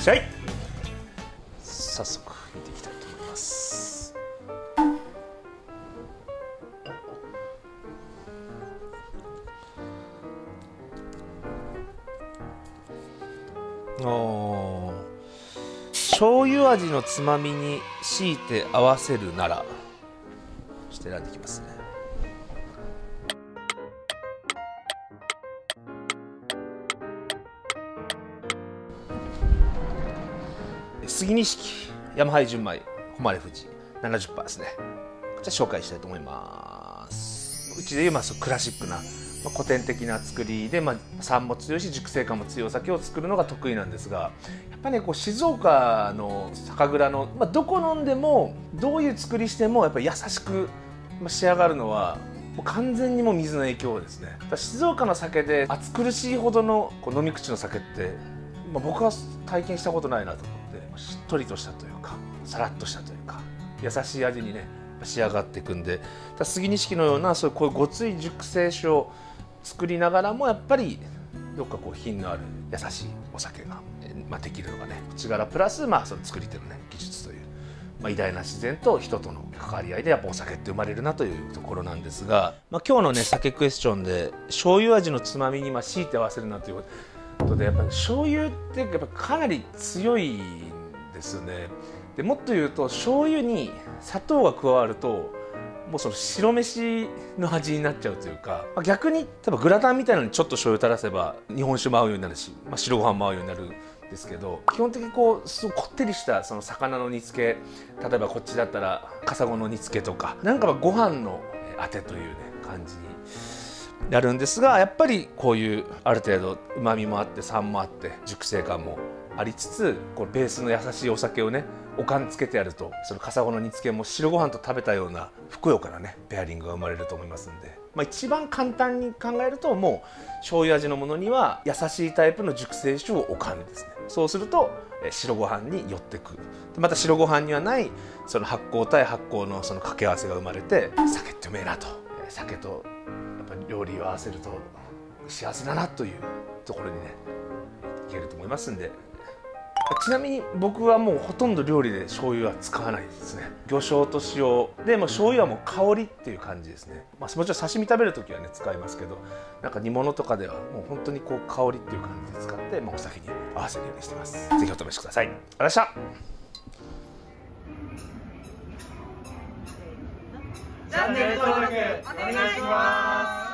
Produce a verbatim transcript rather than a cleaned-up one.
しゃい。早速見ていきたいと思います。おー、醤油味のつまみに強いて合わせるなら、そして選んでいきますね。杉錦ヤマハイ純米誉富士 ななじゅっパーセント ですね。こちら紹介したいと思います。うちでいうまあクラシックな、まあ、古典的な作りで、まあ、酸も強いし熟成感も強いお酒を作るのが得意なんですが、やっぱりねこう静岡の酒蔵の、まあ、どこ飲んでもどういう作りしてもやっぱり優しく仕上がるのはもう完全にもう水の影響ですね。静岡の酒で暑苦しいほどのこう飲み口の酒って、まあ、僕は体験したことないなと思って、しっとりとしたというかさらっとしたというか優しい味にね仕上がっていくんで、杉錦のようなそういうこういうごつい熟成酒を作りながらもやっぱりどっかこう品のある優しいお酒が、まあ、できるのがね土柄プラスまあその作り手のね技術という、まあ、偉大な自然と人との関わり合いでやっぱお酒って生まれるなというところなんですが、まあ、今日のね酒クエスチョンで醤油味のつまみにまあ強いて合わせるなということで、やっぱ醤油ってやっぱかなり強いんですよね。でもっと言うと醤油に砂糖が加わるともうその白飯の味になっちゃうというか、まあ、逆に例えばグラタンみたいなのにちょっと醤油垂らせば日本酒も合うようになるし、まあ、白ご飯も合うようになるんですけど、基本的にこうすごいこってりしたその魚の煮付け、例えばこっちだったらカサゴの煮付けとかなんかご飯のあてというね感じになるんですが、やっぱりこういうある程度うまみもあって酸もあって熟成感もありつつ、こうベースの優しいお酒をねおかんつけてやると、そのカサゴの煮付けも白ご飯と食べたようなふくよかなねペアリングが生まれると思いますんで、まあ、一番簡単に考えるともう醤油味のものには優しいタイプの熟成酒をおかんですね。そうすると白ご飯に寄ってくる。また白ご飯にはないその発酵対発酵のその掛け合わせが生まれて、酒ってうめえなと、酒とやっぱり料理を合わせると幸せだなというところにねいけると思いますんで。ちなみに僕はもうほとんど料理で醤油は使わないですね。魚醤と塩でもう醤油はもう香りっていう感じですね。まあ、もちろん刺身食べる時はね使いますけど、なんか煮物とかではもう本当にこう香りっていう感じで使って、まあ、お酒に合わせるようにしてます。ぜひお試しください。ありがとうございました。 チャンネル登録お願いします。